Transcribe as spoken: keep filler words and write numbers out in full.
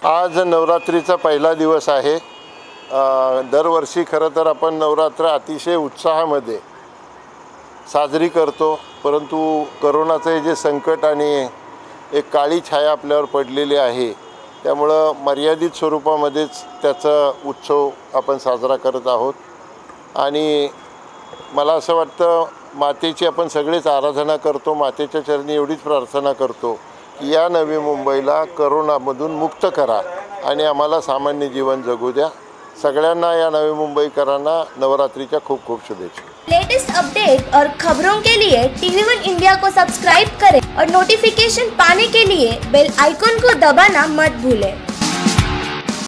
आज नवरात्रीचा पहिला दिवस आहे। दरवर्षी खरं तर आपण नवरात्र अतिशय उत्साहामध्ये साजरी करतो, परंतु कोरोनाचे जे संकट आणि एक काळी छाया आपल्यावर पडलेली आहे, त्यामुळं मर्यादित स्वरूपामध्येच त्याचा उत्सव आपण साजरा करत आहोत। आणि मला असं वाटतं मातेची आपण सगळेच आराधना करतो, मातेच्या चरणी एवढीच प्रार्थना करतो की या नवी मुंबईला कोरोनामधून मुक्त करा आणि आम्हाला सामान्य जीवन जगू द्या। सगळ्यांना या नवी मुंबईकरांना नवरात्रीच्या खूप खूप शुभेच्छा। लेटेस्ट अपडेट और खबरों के लिए टीवी वन इंडिया को सब्सक्राइब करें और नोटिफिकेशन पाने के लिए बेल आइकन को दबाना मत भूलें।